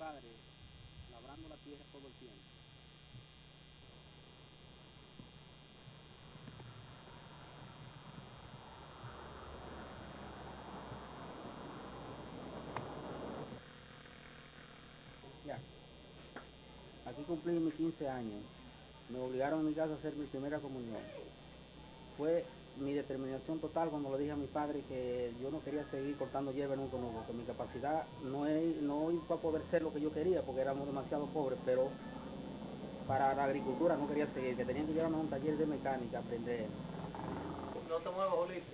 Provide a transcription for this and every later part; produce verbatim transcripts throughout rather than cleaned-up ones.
padre labrando la tierra todo el tiempo. Ya, aquí cumplí mis quince años. Me obligaron en mi casa a hacer mi primera comunión. Fue mi determinación total cuando le dije a mi padre que yo no quería seguir cortando hierba nunca, no, porque mi capacidad no, es, no iba a poder ser lo que yo quería, porque éramos demasiado pobres, pero para la agricultura no quería seguir, que tenían que llevarme a un taller de mecánica a aprender. No te muevas, Julito.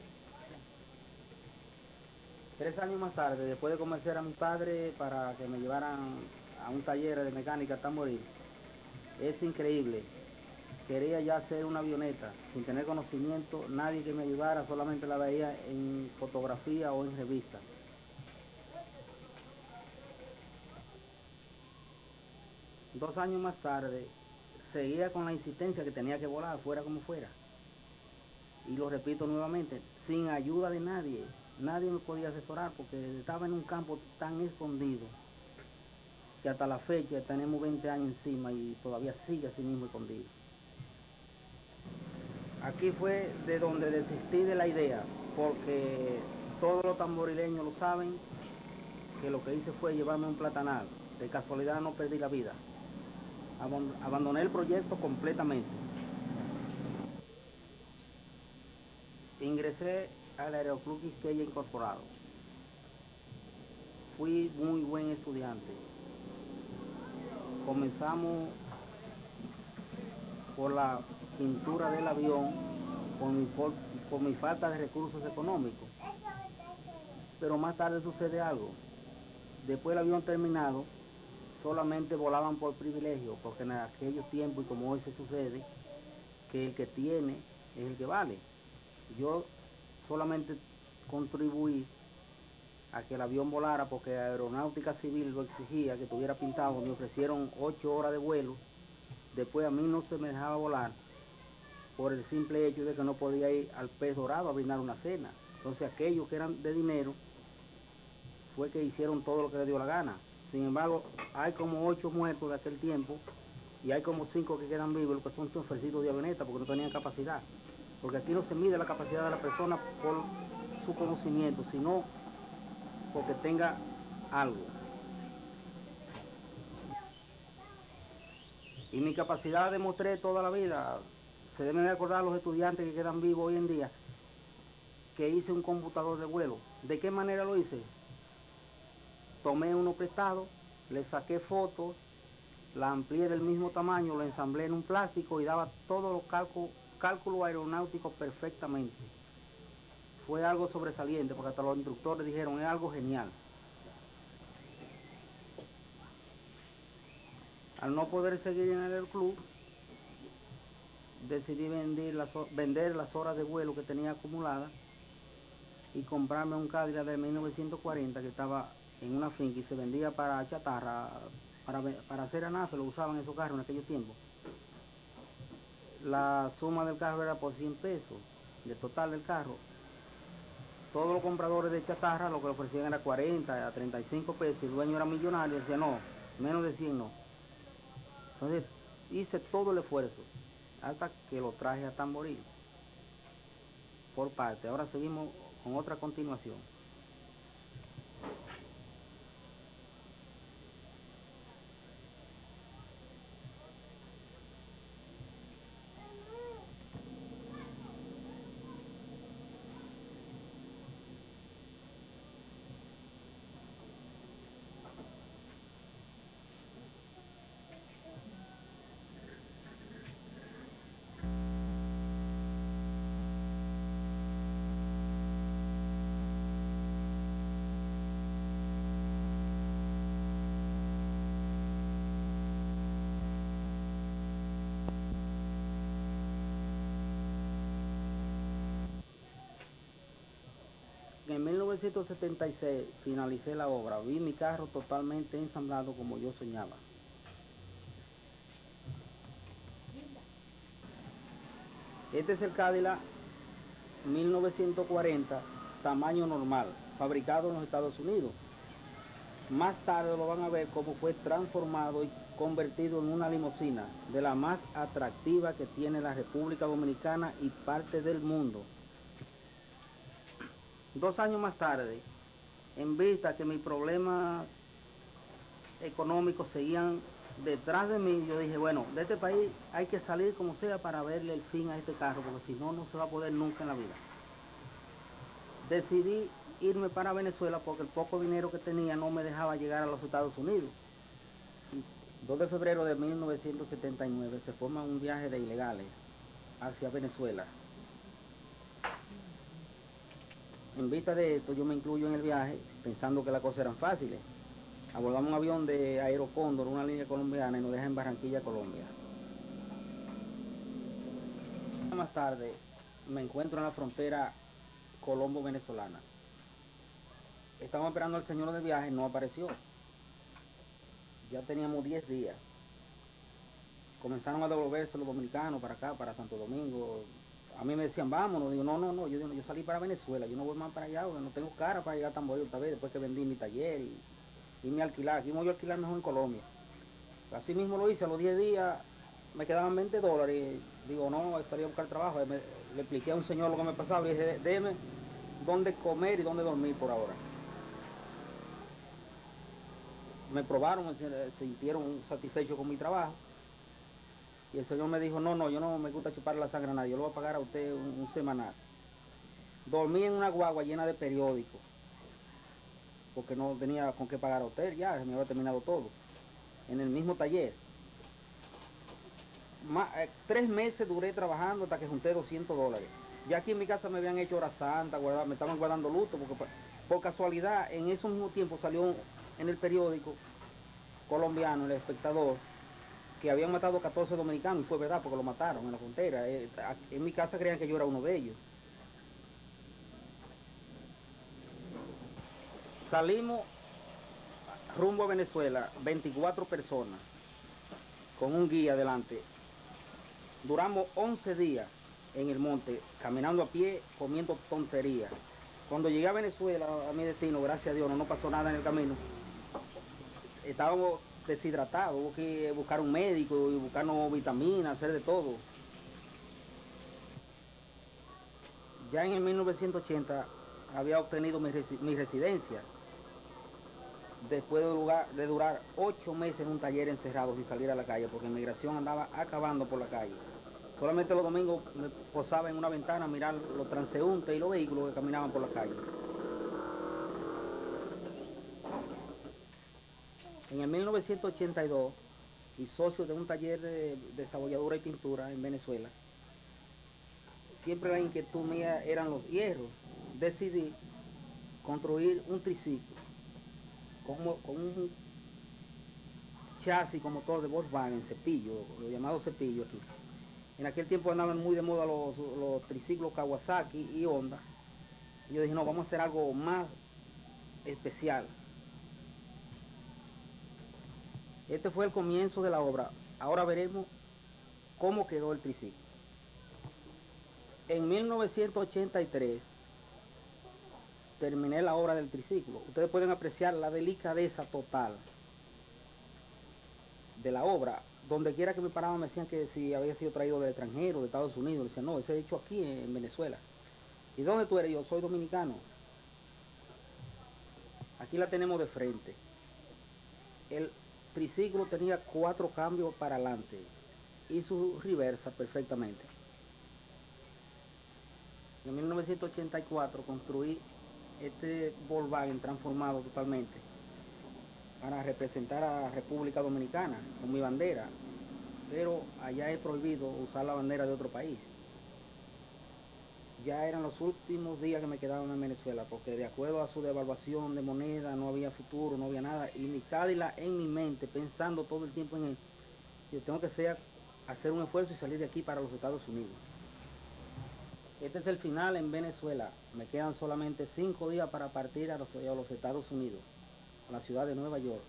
Tres años más tarde, después de convencer a mi padre para que me llevaran a un taller de mecánica hasta morir, es increíble. Quería ya hacer una avioneta sin tener conocimiento, nadie que me ayudara, solamente la veía en fotografía o en revista. Dos años más tarde, seguía con la insistencia que tenía que volar, fuera como fuera. Y lo repito nuevamente, sin ayuda de nadie, nadie me podía asesorar porque estaba en un campo tan escondido que hasta la fecha tenemos veinte años encima y todavía sigue así mismo escondido. Aquí fue de donde desistí de la idea, porque todos los tamborileños lo saben, que lo que hice fue llevarme un platanal. De casualidad no perdí la vida. Abandoné el proyecto completamente. Ingresé al Aeroclub Quisqueya Incorporado. Fui muy buen estudiante. Comenzamos por la pintura del avión, por mi, por, por mi falta de recursos económicos. Pero más tarde sucede algo. Después del avión terminado, solamente volaban por privilegio, porque en aquellos tiempos, y como hoy se sucede, que el que tiene es el que vale. Yo solamente contribuí a que el avión volara porque Aeronáutica Civil lo exigía, que estuviera pintado. Me ofrecieron ocho horas de vuelo. Después a mí no se me dejaba volar por el simple hecho de que no podía ir al Pez Dorado a brindar una cena. Entonces aquellos que eran de dinero fue que hicieron todo lo que les dio la gana. Sin embargo, hay como ocho muertos de aquel tiempo y hay como cinco que quedan vivos, los que son chofercitos de avioneta porque no tenían capacidad. Porque aquí no se mide la capacidad de la persona por su conocimiento, sino porque tenga algo. Y mi capacidad demostré toda la vida. Se deben de acordar los estudiantes que quedan vivos hoy en día que hice un computador de vuelo. ¿De qué manera lo hice? Tomé uno prestado, le saqué fotos, la amplié del mismo tamaño, lo ensamblé en un plástico y daba todos los cálculos, cálculos aeronáuticos perfectamente. Fue algo sobresaliente porque hasta los instructores dijeron, es algo genial. Al no poder seguir en el club, decidí vender las, vender las horas de vuelo que tenía acumuladas y comprarme un Cadillac de mil novecientos cuarenta que estaba en una finca y se vendía para chatarra, para, para hacer anafe, lo usaban esos carros en aquellos tiempos. La suma del carro era por cien pesos, del total del carro. Todos los compradores de chatarra lo que le ofrecían era cuarenta a treinta y cinco pesos y el dueño era millonario y decía no, menos de cien no. Entonces hice todo el esfuerzo hasta que lo traje a Tamboril por parte. Ahora seguimos con otra continuación. En mil novecientos setenta y seis finalicé la obra, vi mi carro totalmente ensamblado como yo soñaba. Este es el Cadillac mil novecientos cuarenta, tamaño normal, fabricado en los Estados Unidos. Más tarde lo van a ver cómo fue transformado y convertido en una limusina de la más atractiva que tiene la República Dominicana y parte del mundo. Dos años más tarde, en vista que mis problemas económicos seguían detrás de mí, yo dije, bueno, de este país hay que salir como sea para verle el fin a este carro, porque si no, no se va a poder nunca en la vida. Decidí irme para Venezuela porque el poco dinero que tenía no me dejaba llegar a los Estados Unidos. Y dos de febrero de mil novecientos setenta y nueve se forma un viaje de ilegales hacia Venezuela. En vista de esto, yo me incluyo en el viaje pensando que las cosas eran fáciles. Abordamos un avión de Aerocóndor, una línea colombiana, y nos deja en Barranquilla, Colombia. Más tarde me encuentro en la frontera colombo-venezolana. Estábamos esperando al señor de viaje, no apareció. Ya teníamos diez días. Comenzaron a devolverse los dominicanos para acá, para Santo Domingo. A mí me decían, vámonos. Digo, no, no, no, yo, yo salí para Venezuela, yo no voy más para allá, porque no tengo cara para llegar a Tamboril otra vez, después que vendí mi taller y, y me alquilar. Aquí me voy a alquilar mejor en Colombia. Así mismo lo hice, a los diez días me quedaban veinte dólares. Y digo, no, estaría a buscar trabajo. Me, le expliqué a un señor lo que me pasaba y dije, déjeme dónde comer y dónde dormir por ahora. Me probaron, se sintieron satisfechos con mi trabajo. Y el señor me dijo, no, no, yo no me gusta chupar la sangre a nadie, yo lo voy a pagar a usted un, un semanal. Dormí en una guagua llena de periódicos, porque no tenía con qué pagar a usted, ya se me había terminado todo, en el mismo taller. Ma, eh, tres meses duré trabajando hasta que junté doscientos dólares. Ya aquí en mi casa me habían hecho hora santa, guarda, me estaban guardando luto, porque por, por casualidad en ese mismo tiempo salió en el periódico colombiano, El Espectador, que habían matado catorce dominicanos, y fue verdad, porque lo mataron en la frontera. Eh, en mi casa creían que yo era uno de ellos. Salimos rumbo a Venezuela, veinticuatro personas, con un guía adelante. Duramos once días en el monte, caminando a pie, comiendo tonterías. Cuando llegué a Venezuela, a mi destino, gracias a Dios, no nos pasó nada en el camino. Estábamos deshidratados, hubo que buscar un médico y buscarnos vitaminas, hacer de todo. Ya en el mil novecientos ochenta había obtenido mi, resi mi residencia, después de, lugar, de durar ocho meses en un taller encerrado sin salir a la calle, porque la inmigración andaba acabando por la calle. Solamente los domingos me posaba en una ventana a mirar los transeúntes y los vehículos que caminaban por la calle. En el mil novecientos ochenta y dos, y socio de un taller de desabolladura y pintura en Venezuela, siempre la inquietud mía eran los hierros. Decidí construir un triciclo con, con un chasis con motor de Volkswagen, cepillo, lo llamado cepillo aquí. En aquel tiempo andaban muy de moda los, los triciclos Kawasaki y Honda. Y yo dije, no, vamos a hacer algo más especial. Este fue el comienzo de la obra. Ahora veremos cómo quedó el triciclo. En mil novecientos ochenta y tres terminé la obra del triciclo. Ustedes pueden apreciar la delicadeza total de la obra. Donde quiera que me paraban me decían que si había sido traído del extranjero, de Estados Unidos. Decían, no, ese es hecho aquí en Venezuela. ¿Y dónde tú eres? Yo soy dominicano. Aquí la tenemos de frente. El triciclo tenía cuatro cambios para adelante y su reversa perfectamente. En mil novecientos ochenta y cuatro construí este Volkswagen transformado totalmente para representar a República Dominicana con mi bandera, pero allá es prohibido usar la bandera de otro país. Ya eran los últimos días que me quedaban en Venezuela, porque de acuerdo a su devaluación de moneda no había futuro, no había nada, y mi Cádila en mi mente, pensando todo el tiempo en él, yo tengo que ser, hacer un esfuerzo y salir de aquí para los Estados Unidos. Este es el final en Venezuela. Me quedan solamente cinco días para partir a los, a los Estados Unidos, a la ciudad de Nueva York.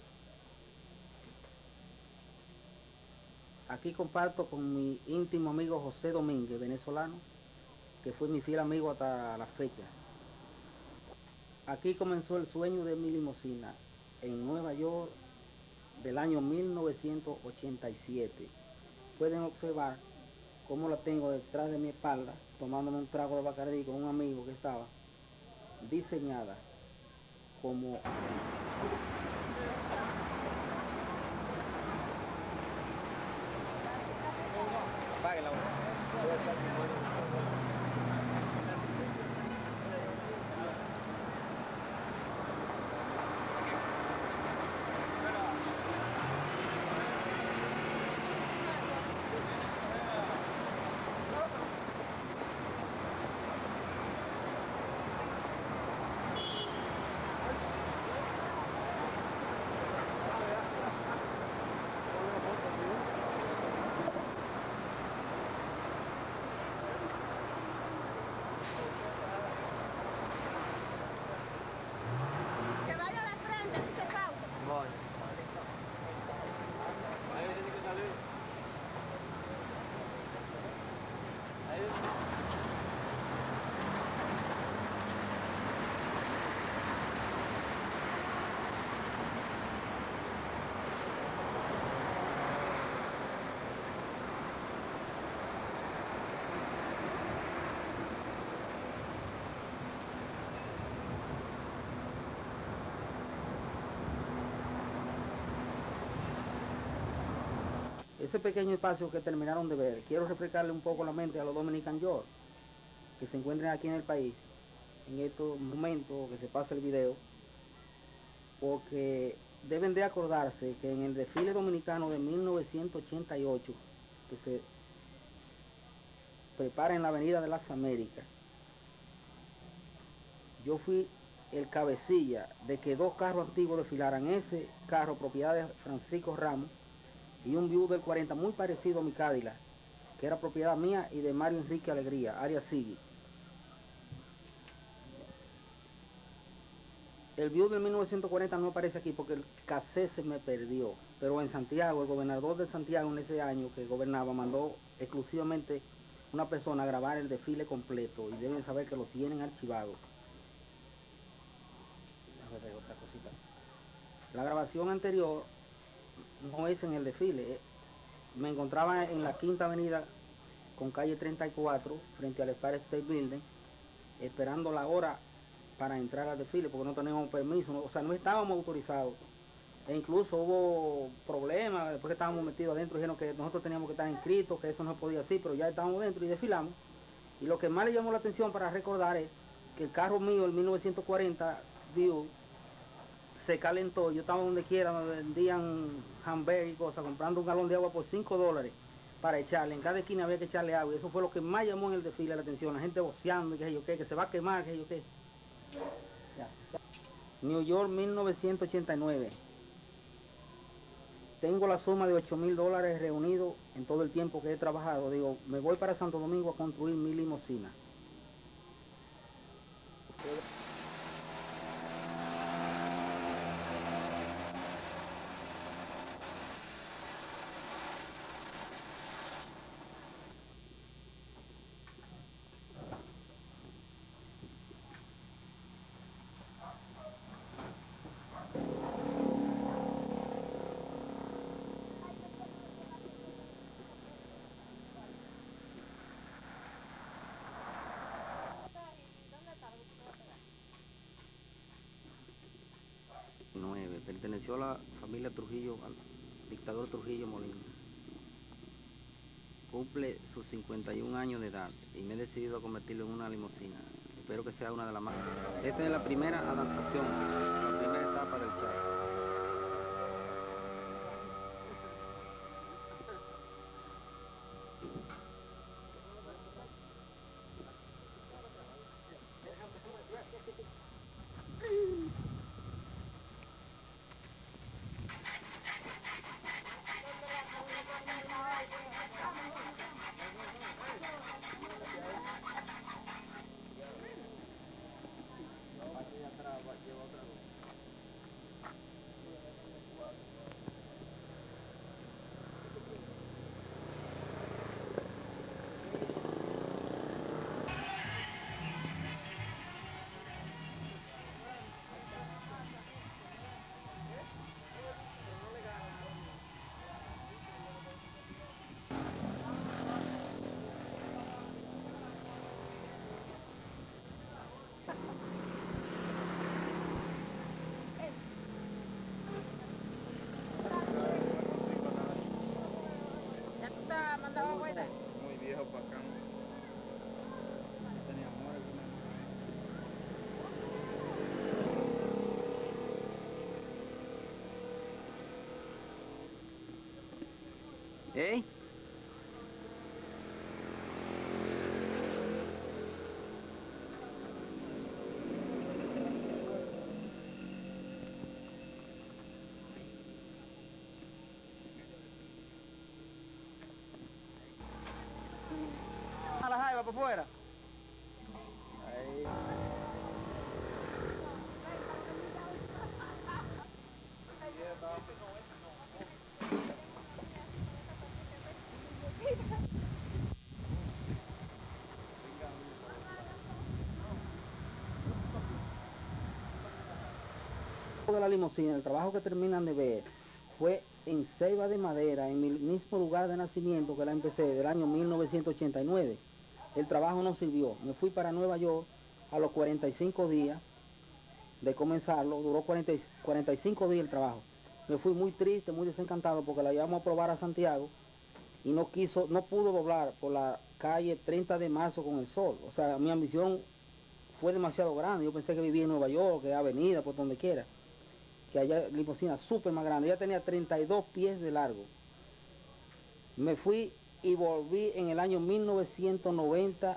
Aquí comparto con mi íntimo amigo José Domínguez, venezolano, que fue mi fiel amigo hasta la fecha. Aquí comenzó el sueño de mi limusina. en Nueva York del año mil novecientos ochenta y siete. Pueden observar cómo la tengo detrás de mi espalda, tomándome un trago de Bacardí con un amigo que estaba, diseñada como... Apáguela. Ese pequeño espacio que terminaron de ver, quiero refrescarle un poco la mente a los Dominican York que se encuentren aquí en el país en estos momentos que se pasa el video, porque deben de acordarse que en el desfile dominicano de mil novecientos ochenta y ocho, que se prepara en la Avenida de las Américas, yo fui el cabecilla de que dos carros antiguos desfilaran. Ese carro, propiedad de Francisco Ramos, y un Buick del cuarenta muy parecido a mi Cadillac, que era propiedad mía y de Mario Enrique Alegría, Arias Sigui. El Buick de mil novecientos cuarenta no aparece aquí porque el cassette se me perdió, pero en Santiago, el gobernador de Santiago en ese año que gobernaba mandó exclusivamente una persona a grabar el desfile completo, y deben saber que lo tienen archivado. A ver, otra cosita. La grabación anterior no es en el desfile. Me encontraba en la Quinta Avenida con calle treinta y cuatro, frente al Empire State Building, esperando la hora para entrar al desfile, porque no teníamos permiso, no, o sea, no estábamos autorizados. E incluso hubo problemas, después que estábamos metidos adentro, dijeron que nosotros teníamos que estar inscritos, que eso no podía así, pero ya estábamos dentro y desfilamos. Y lo que más le llamó la atención para recordar es que el carro mío, el mil novecientos cuarenta Buick, se calentó. Yo estaba donde quiera, me vendían hamburguesas y cosas, comprando un galón de agua por cinco dólares para echarle. En cada esquina había que echarle agua, y eso fue lo que más llamó en el desfile la atención. La gente voceando, y que yo qué, que se va a quemar, que yo qué. Ya. New York, mil novecientos ochenta y nueve. Tengo la suma de ocho mil dólares reunidos en todo el tiempo que he trabajado. Digo, me voy para Santo Domingo a construir mi limusina. Perteneció a la familia Trujillo, al dictador Trujillo Molina. Cumple sus cincuenta y un años de edad y me he decidido a convertirlo en una limusina. Espero que sea una de las más... Esta es la primera adaptación, la primera etapa del chasis. lo bacán. Tenía amor, ¿Eh? a la jaiba por fuera. Ahí. De la limusina, el trabajo que terminan de ver fue en Ceiba de Madera, en mi mismo lugar de nacimiento que la empecé, del año mil novecientos ochenta y nueve. El trabajo no sirvió. Me fui para Nueva York a los cuarenta y cinco días de comenzarlo. Duró cuarenta, cuarenta y cinco días el trabajo. Me fui muy triste, muy desencantado porque la llevamos a probar a Santiago y no quiso, no pudo doblar por la calle treinta de marzo con el sol. O sea, mi ambición fue demasiado grande. Yo pensé que vivía en Nueva York, que avenida, por donde quiera. Que allá limusina súper más grande. Ella tenía treinta y dos pies de largo. Me fui y volví en el año mil novecientos noventa.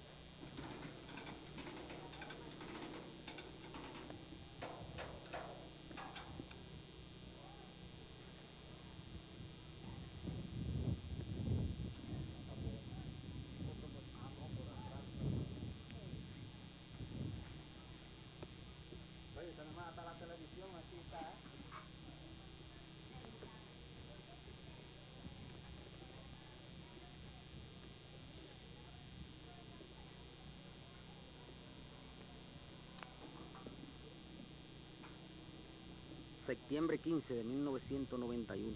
Hasta la televisión aquí está, ¿eh? Septiembre quince de mil novecientos noventa y uno.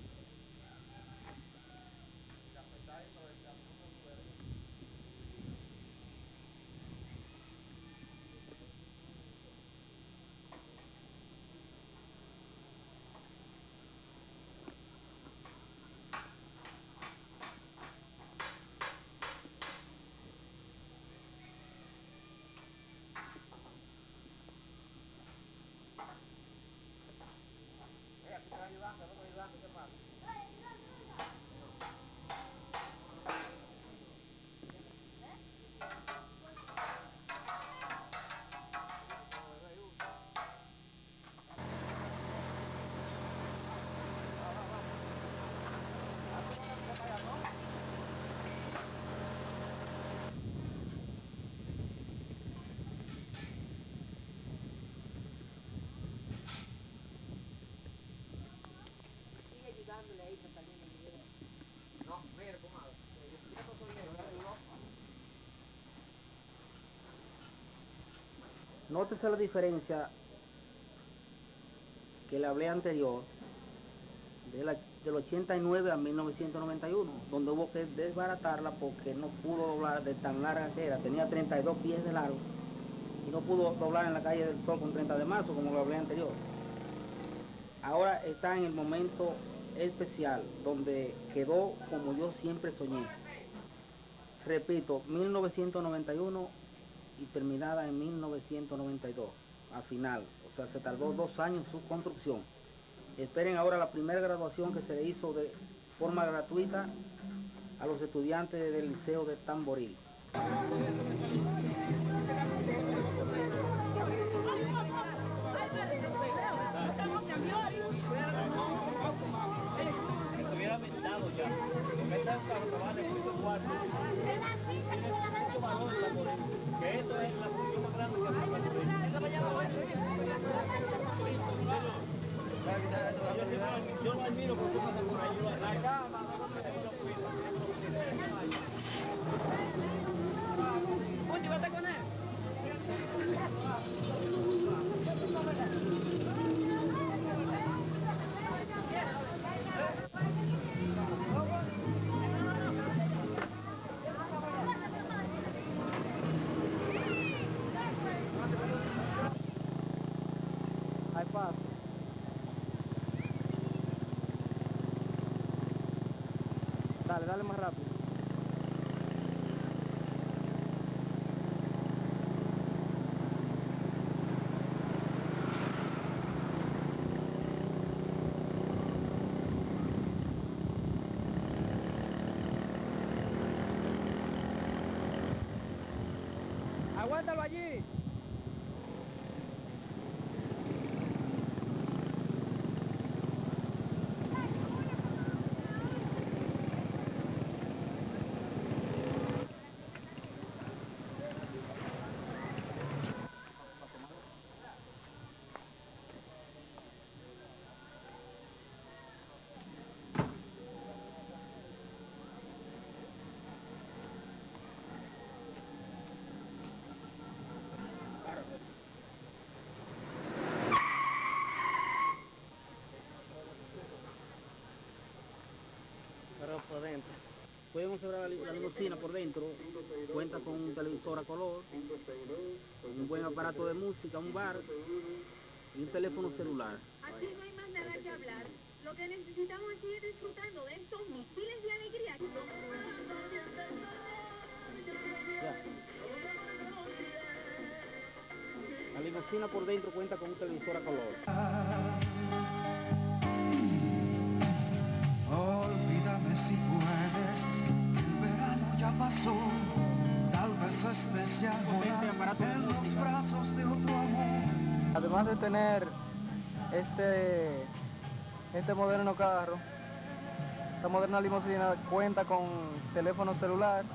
No, mire, comadre. Nótese la diferencia que le hablé anterior, de la, del ochenta y nueve a mil novecientos noventa y uno, donde hubo que desbaratarla porque no pudo doblar de tan larga que era. Tenía treinta y dos pies de largo y no pudo doblar en la calle del Sol con treinta de marzo, como lo hablé anterior. Ahora está en el momento especial, donde quedó como yo siempre soñé. Repito, mil novecientos noventa y uno y terminada en mil novecientos noventa y dos, al final. O sea, se tardó dos años su construcción. Esperen ahora la primera graduación que se le hizo de forma gratuita a los estudiantes del Liceo de Tamboril. Estuviera vendado ya. Porque este es un carro que vale mucho cuarto. Tiene mucho valor la por él. Que esto es la función más grande que hace para yo, yo lo admiro porque pasa por ahí. La cama, no lo cuida. Oye, vete con él. Hay paso. Dale, dale más rápido. Aguántalo allí. Pero por dentro. Pueden observar la, li- la limusina por dentro. Cuenta con un televisor a color, un buen aparato de música, un bar y un teléfono celular. Aquí no hay más nada que hablar. Lo que necesitamos es seguir disfrutando de estos misiles de alegría. Ya. La limusina por dentro cuenta con un televisor a color. Olvídame si puedes, el verano ya pasó, tal vez estés ya Potente aparato de en los música. brazos de otro amor. Además de tener este, este moderno carro, esta moderna limusina cuenta con teléfono celular,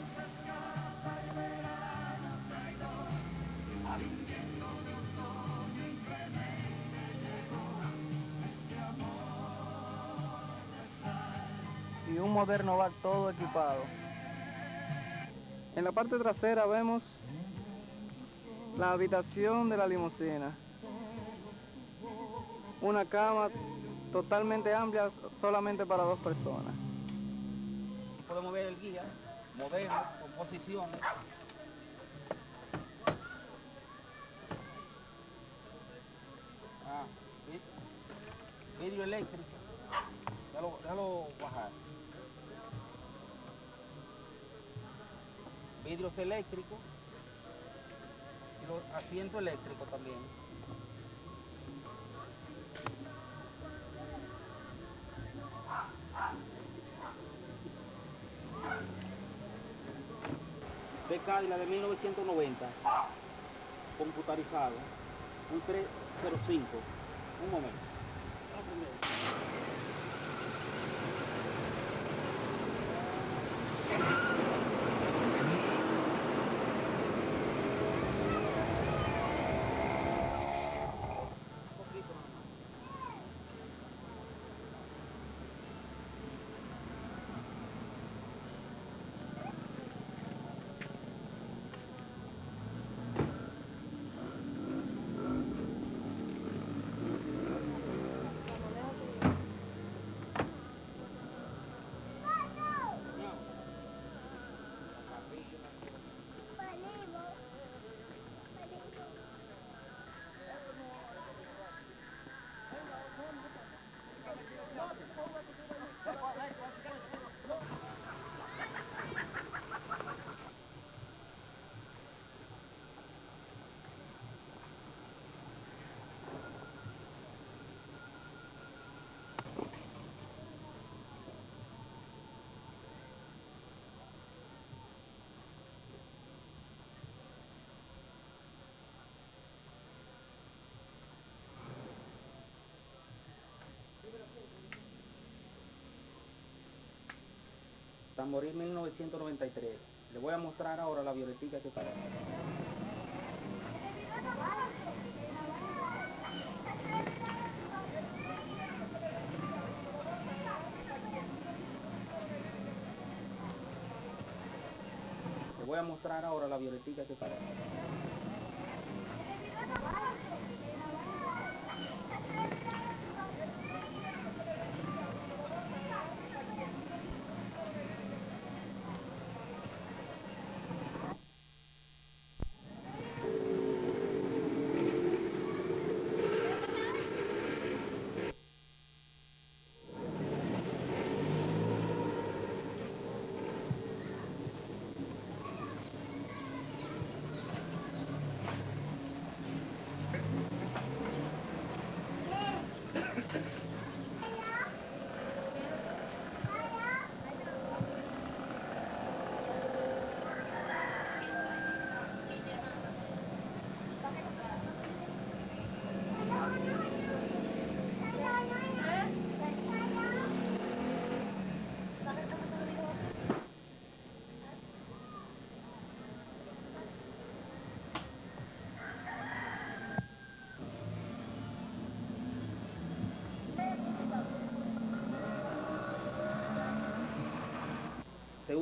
y un moderno bar todo equipado. En la parte trasera vemos la habitación de la limusina. Una cama totalmente amplia solamente para dos personas. Podemos ver el guía, modelos, composiciones. Ah, vid- vidrio eléctrico. Déjalo, déjalo bajar. Vidrios eléctricos y los asientos eléctricos también. De Cadillac de mil novecientos noventa, computarizado, un trescientos cinco. Un momento. Tamboril mil novecientos noventa y tres. Le voy a mostrar ahora la violetica que está. Le voy a mostrar ahora la violetica que está.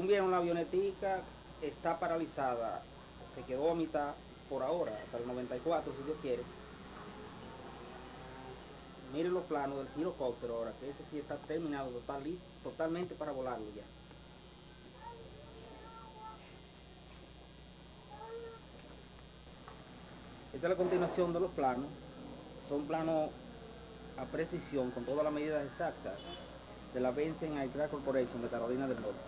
vieron, la avionetica está paralizada, se quedó a mitad por ahora, hasta el noventa y cuatro si Dios quiere. Miren los planos del girocóptero ahora, que ese sí está terminado total, totalmente para volarlo ya. Esta es la continuación de los planos. Son planos a precisión, con todas las medidas exactas de la Benson Aircraft Corporation de Carolina del Norte.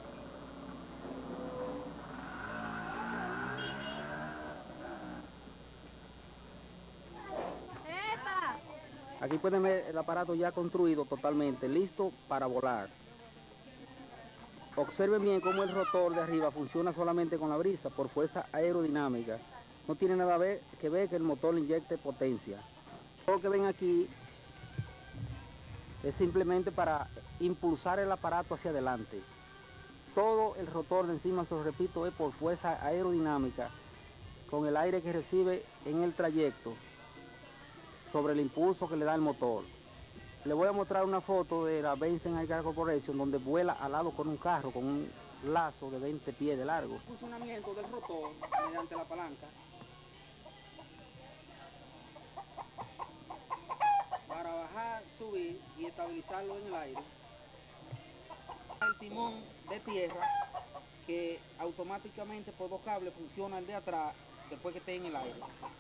Aquí pueden ver el aparato ya construido totalmente, listo para volar. Observen bien cómo el rotor de arriba funciona solamente con la brisa, por fuerza aerodinámica. No tiene nada que ver que el motor le inyecte potencia. Todo lo que ven aquí es simplemente para impulsar el aparato hacia adelante. Todo el rotor de encima, se lo repito, es por fuerza aerodinámica, con el aire que recibe en el trayecto, sobre el impulso que le da el motor. Le voy a mostrar una foto de la Benson Aircraft Corporation donde vuela al lado con un carro, con un lazo de veinte pies de largo. El funcionamiento del rotor mediante la palanca para bajar, subir y estabilizarlo en el aire. El timón de tierra que automáticamente por dos cables funciona el de atrás después que esté en el aire.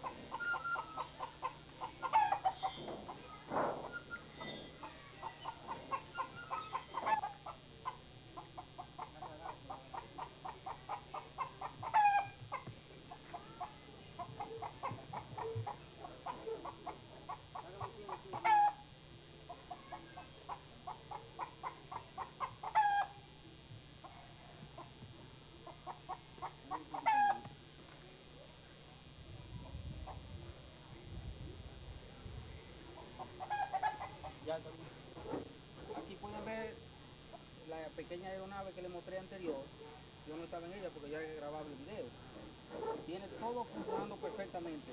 Aquí pueden ver la pequeña aeronave que les mostré anterior. Yo no estaba en ella porque ya he grabado el video. Tiene todo funcionando perfectamente.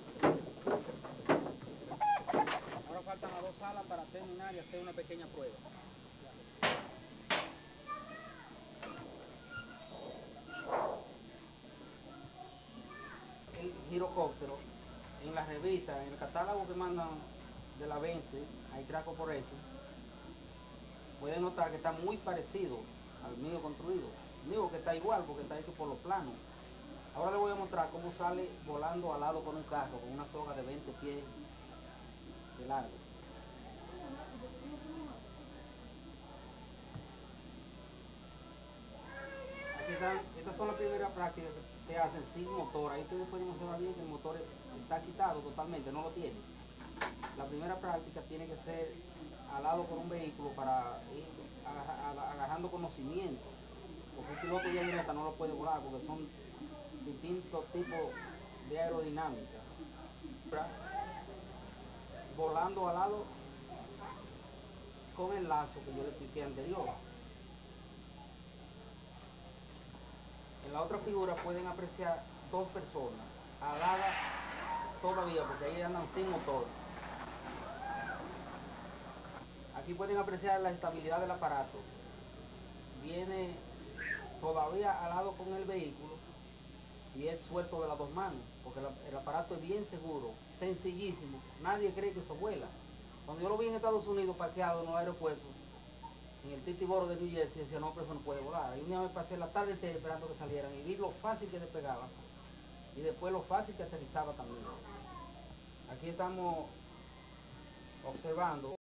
Ahora faltan las dos salas para terminar y hacer una pequeña prueba. El girocóptero, en la revista, en el catálogo que mandan de la Benson Aircraft Corporation, pueden notar que está muy parecido al mío construido. Digo que está igual porque está hecho por los planos. Ahora les voy a mostrar cómo sale volando al lado con un carro, con una soga de veinte pies de largo. Aquí están, estas son las primeras prácticas que se hacen sin motor. Ahí ustedes pueden observar bien que el motor está quitado totalmente, no lo tiene. La primera práctica tiene que ser al lado con un vehículo para ir agarrando conocimiento, porque un piloto ya directa no lo puede volar porque son distintos tipos de aerodinámica. Volando al lado con el lazo que yo le expliqué anterior. En la otra figura pueden apreciar dos personas aladas todavía porque ahí andan sin motor. Aquí pueden apreciar la estabilidad del aparato. Viene todavía al lado con el vehículo y es suelto de las dos manos, porque el, el aparato es bien seguro, sencillísimo. Nadie cree que eso vuela. Cuando yo lo vi en Estados Unidos parqueado en los aeropuertos, en el Titi Boro de New Jersey, decía, no, pero eso no puede volar. Y un día me pasé la tarde entera esperando que salieran y vi lo fácil que despegaba y después lo fácil que aterrizaba también. Aquí estamos observando